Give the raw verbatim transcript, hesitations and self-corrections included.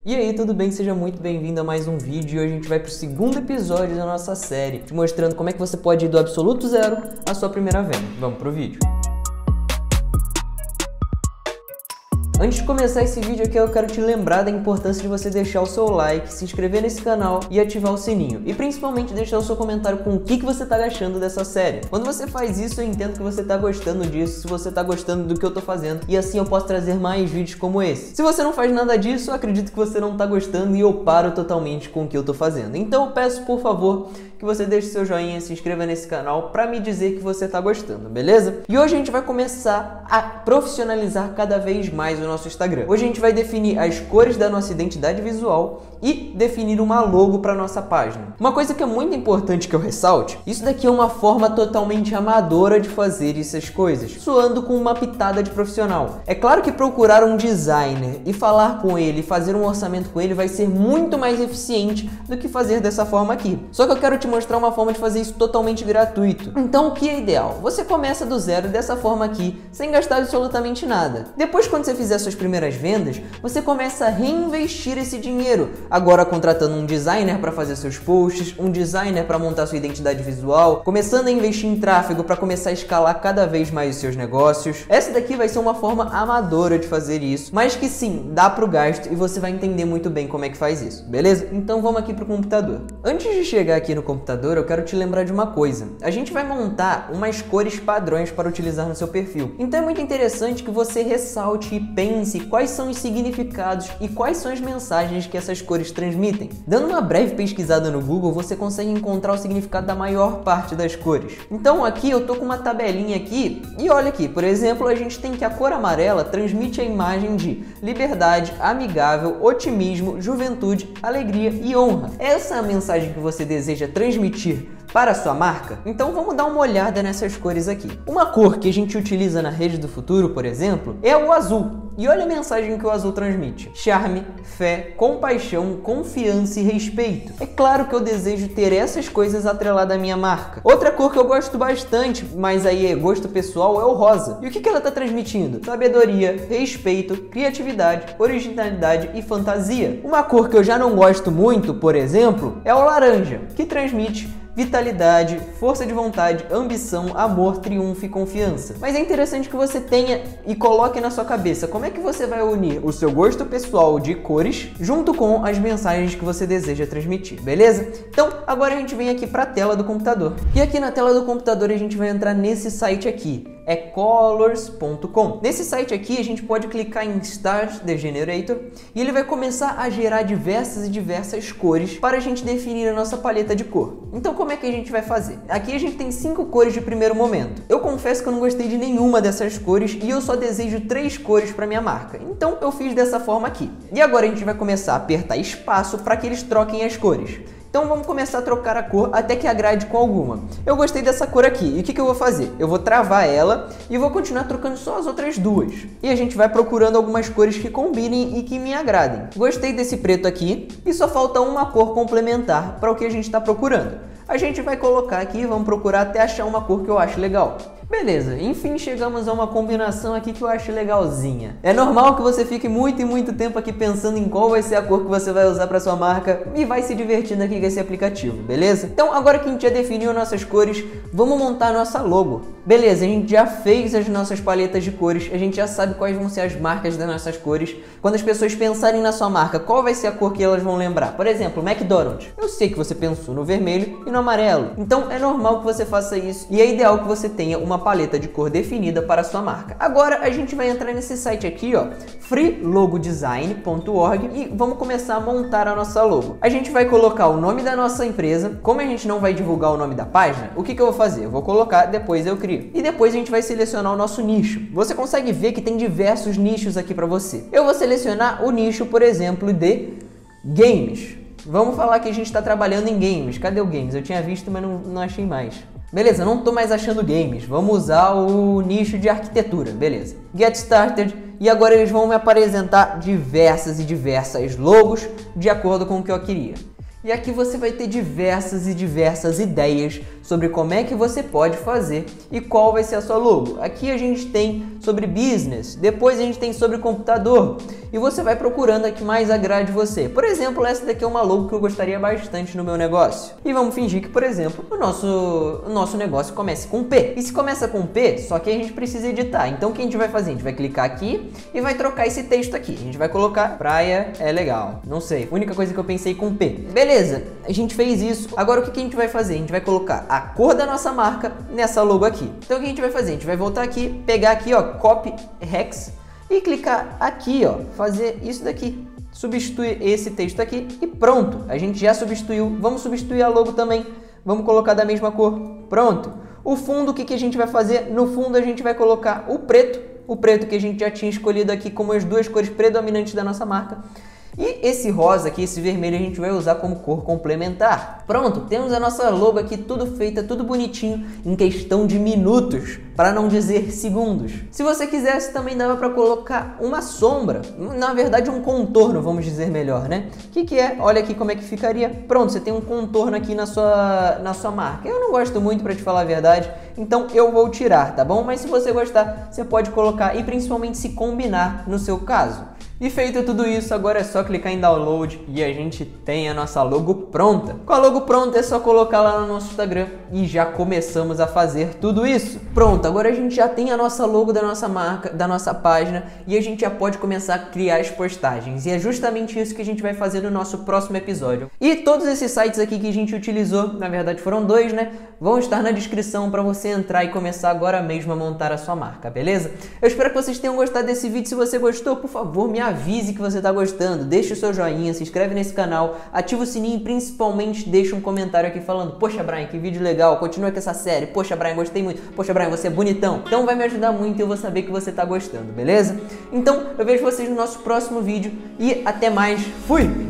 E aí, tudo bem? Seja muito bem-vindo a mais um vídeo. E hoje a gente vai para o segundo episódio da nossa série, te mostrando como é que você pode ir do absoluto zero à sua primeira venda. Vamos pro vídeo. Antes de começar esse vídeo aqui, eu quero te lembrar da importância de você deixar o seu like, se inscrever nesse canal e ativar o sininho. E principalmente deixar o seu comentário com o que, que você tá achando dessa série. Quando você faz isso, eu entendo que você tá gostando disso, se você tá gostando do que eu tô fazendo, e assim eu posso trazer mais vídeos como esse. Se você não faz nada disso, eu acredito que você não tá gostando e eu paro totalmente com o que eu tô fazendo. Então eu peço, por favor, que você deixe seu joinha, se inscreva nesse canal pra me dizer que você tá gostando, beleza? E hoje a gente vai começar a profissionalizar cada vez mais o nosso Instagram. Hoje a gente vai definir as cores da nossa identidade visual e definir uma logo para nossa página. Uma coisa que é muito importante que eu ressalte, isso daqui é uma forma totalmente amadora de fazer essas coisas, soando com uma pitada de profissional. É claro que procurar um designer e falar com ele, fazer um orçamento com ele vai ser muito mais eficiente do que fazer dessa forma aqui. Só que eu quero te mostrar uma forma de fazer isso totalmente gratuito. Então o que é ideal? Você começa do zero dessa forma aqui, sem gastar absolutamente nada. Depois, quando você fizer suas primeiras vendas, você começa a reinvestir esse dinheiro, agora contratando um designer para fazer seus posts, um designer para montar sua identidade visual, começando a investir em tráfego para começar a escalar cada vez mais os seus negócios. Essa daqui vai ser uma forma amadora de fazer isso, mas que sim, dá pro gasto e você vai entender muito bem como é que faz isso, beleza? Então vamos aqui pro computador. Antes de chegar aqui no computador, eu quero te lembrar de uma coisa. A gente vai montar umas cores padrões para utilizar no seu perfil. Então é muito interessante que você ressalte e pense quais são os significados e quais são as mensagens que essas cores transmitem. Dando uma breve pesquisada no Google, você consegue encontrar o significado da maior parte das cores. Então aqui eu tô com uma tabelinha aqui e olha aqui, por exemplo, a gente tem que a cor amarela transmite a imagem de liberdade, amigável, otimismo, juventude, alegria e honra. Essa é a mensagem que você deseja transmitir para a sua marca? Então vamos dar uma olhada nessas cores aqui. Uma cor que a gente utiliza na Rede do Futuro, por exemplo, é o azul. E olha a mensagem que o azul transmite: charme, fé, compaixão, confiança e respeito. É claro que eu desejo ter essas coisas atreladas à minha marca. Outra cor que eu gosto bastante, mas aí é gosto pessoal, é o rosa. E o que que ela está transmitindo? Sabedoria, respeito, criatividade, originalidade e fantasia. Uma cor que eu já não gosto muito, por exemplo, é o laranja, que transmite vitalidade, força de vontade, ambição, amor, triunfo e confiança. Mas é interessante que você tenha e coloque na sua cabeça como é que você vai unir o seu gosto pessoal de cores junto com as mensagens que você deseja transmitir, beleza? Então agora a gente vem aqui para a tela do computador. E aqui na tela do computador a gente vai entrar nesse site aqui, é colors ponto com. Nesse site aqui a gente pode clicar em Start the Generator e ele vai começar a gerar diversas e diversas cores para a gente definir a nossa paleta de cor. Então como é que a gente vai fazer? Aqui a gente tem cinco cores de primeiro momento. Eu confesso que eu não gostei de nenhuma dessas cores e eu só desejo três cores para minha marca. Então eu fiz dessa forma aqui. E agora a gente vai começar a apertar espaço para que eles troquem as cores. Então vamos começar a trocar a cor até que agrade com alguma. Eu gostei dessa cor aqui. E o que que eu vou fazer? Eu vou travar ela e vou continuar trocando só as outras duas. E a gente vai procurando algumas cores que combinem e que me agradem. Gostei desse preto aqui e só falta uma cor complementar para o que a gente está procurando. A gente vai colocar aqui e vamos procurar até achar uma cor que eu acho legal. Beleza, enfim chegamos a uma combinação aqui que eu acho legalzinha. É normal que você fique muito e muito tempo aqui pensando em qual vai ser a cor que você vai usar para sua marca e vai se divertindo aqui com esse aplicativo, beleza? Então agora que a gente já definiu nossas cores, vamos montar a nossa logo. Beleza, a gente já fez as nossas paletas de cores, a gente já sabe quais vão ser as marcas das nossas cores. Quando as pessoas pensarem na sua marca, qual vai ser a cor que elas vão lembrar? Por exemplo, McDonald's. Eu sei que você pensou no vermelho e no amarelo, então é normal que você faça isso e é ideal que você tenha uma paleta de cor definida para a sua marca. Agora a gente vai entrar nesse site aqui, ó, free logo design ponto org, e vamos começar a montar a nossa logo. A gente vai colocar o nome da nossa empresa. Como a gente não vai divulgar o nome da página, o que que eu vou fazer? Eu vou colocar, depois eu crio. E depois a gente vai selecionar o nosso nicho. Você consegue ver que tem diversos nichos aqui para você. Eu vou selecionar o nicho, por exemplo, de games. Vamos falar que a gente está trabalhando em games. Cadê o games? Eu tinha visto, mas não, não achei mais. Beleza, não tô mais achando games. Vamos usar o nicho de arquitetura, beleza. Get started. E agora eles vão me apresentar diversas e diversas logos de acordo com o que eu queria. E aqui você vai ter diversas e diversas ideias sobre como é que você pode fazer e qual vai ser a sua logo. Aqui a gente tem sobre business, depois a gente tem sobre computador e você vai procurando a que mais agrade você. Por exemplo, essa daqui é uma logo que eu gostaria bastante no meu negócio. E vamos fingir que, por exemplo, o nosso, o nosso negócio comece com P. E se começa com P, só que a gente precisa editar. Então o que a gente vai fazer? A gente vai clicar aqui e vai trocar esse texto aqui. A gente vai colocar praia é legal. Não sei, a única coisa que eu pensei com P. Beleza. Beleza, a gente fez isso. Agora o que a gente vai fazer? A gente vai colocar a cor da nossa marca nessa logo aqui. Então o que a gente vai fazer? A gente vai voltar aqui, pegar aqui, ó, copy hex e clicar aqui, ó, fazer isso daqui. Substituir esse texto aqui e pronto. A gente já substituiu. Vamos substituir a logo também. Vamos colocar da mesma cor. Pronto. O fundo, o que a gente vai fazer? No fundo a gente vai colocar o preto. O preto que a gente já tinha escolhido aqui como as duas cores predominantes da nossa marca. E esse rosa aqui, esse vermelho, a gente vai usar como cor complementar. Pronto, temos a nossa logo aqui tudo feita, tudo bonitinho, em questão de minutos, para não dizer segundos. Se você quisesse, também dava para colocar uma sombra, na verdade um contorno, vamos dizer melhor, né? O que que é? Olha aqui como é que ficaria. Pronto, você tem um contorno aqui na sua, na sua marca. Eu não gosto muito, para te falar a verdade, então eu vou tirar, tá bom? Mas se você gostar, você pode colocar e principalmente se combinar no seu caso. E feito tudo isso, agora é só clicar em download e a gente tem a nossa logo pronta. Com a logo pronta é só colocar lá no nosso Instagram e já começamos a fazer tudo isso. Pronto, agora a gente já tem a nossa logo da nossa marca, da nossa página e a gente já pode começar a criar as postagens. E é justamente isso que a gente vai fazer no nosso próximo episódio. E todos esses sites aqui que a gente utilizou, na verdade foram dois, né? Vão estar na descrição para você entrar e começar agora mesmo a montar a sua marca, beleza? Eu espero que vocês tenham gostado desse vídeo. Se você gostou, por favor, me avise que você está gostando, deixa o seu joinha, se inscreve nesse canal, ativa o sininho e principalmente deixa um comentário aqui falando: poxa, Brian, que vídeo legal, continua com essa série, poxa, Brian, gostei muito, poxa, Brian, você é bonitão. Então vai me ajudar muito e eu vou saber que você está gostando, beleza? Então eu vejo vocês no nosso próximo vídeo e até mais, fui!